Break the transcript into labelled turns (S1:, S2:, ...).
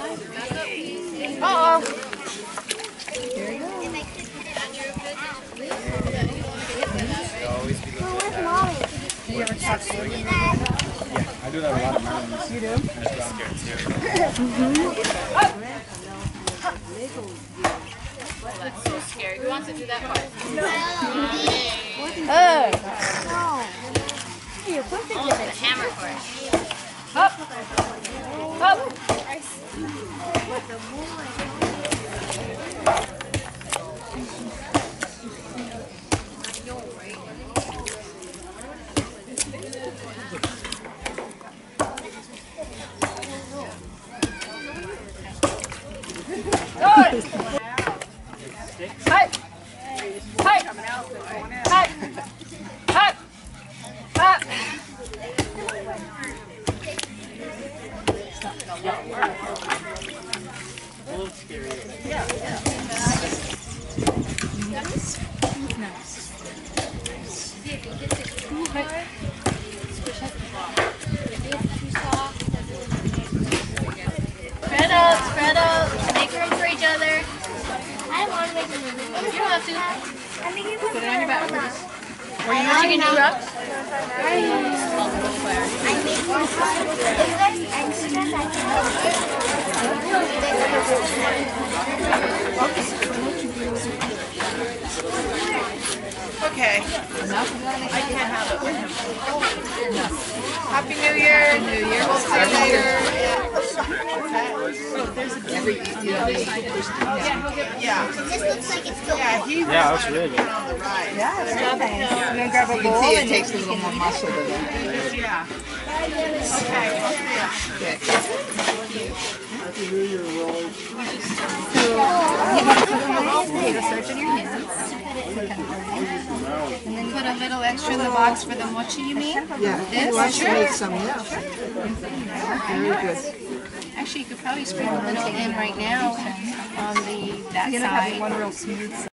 S1: Uh-oh.
S2: There you go.
S3: Where's Mommy?
S2: Do you ever talk to her?
S4: Yeah, I do that a lot of times.
S2: You do?
S4: I'm scared too.
S1: That's so scary. Who wants to do that part?
S3: No. You're supposed to
S1: Oh,
S3: get
S1: the
S3: it.
S1: hammer part.
S2: Up! Up! Good! Hey! Hey! Hey! Hey! Up!
S4: A little scary.
S1: Spread out, spread out. Make room for each other.
S3: I want to make a movie.
S1: You don't have to.
S3: I think you
S1: Put it on your back.
S3: Or you
S1: What you can do, Rob?
S3: I make one side. Is there extras I
S2: Okay. I can't have it with him. Happy New Year. Happy New Year. We'll see you later. Yeah.
S3: This looks like it's still
S4: Yeah, that's really good.
S2: On the ride.
S5: Yeah, it's real nice. And then grab a
S2: You
S5: bowl
S2: can see it
S5: and
S2: takes a little more muscle than that. Yeah. Okay.
S5: potato starch in your hands. And then put a little extra in the box for the mochi, you mean?
S2: Yeah.
S5: This?
S2: You want to
S5: Sure.
S2: make some, yeah. Very good.
S5: Actually, you could probably sprinkle a little in right now on that
S2: You're gonna have
S5: side.
S2: one real smooth side.